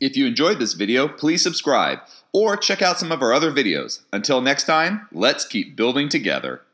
If you enjoyed this video, please subscribe or check out some of our other videos. Until next time, let's keep building together.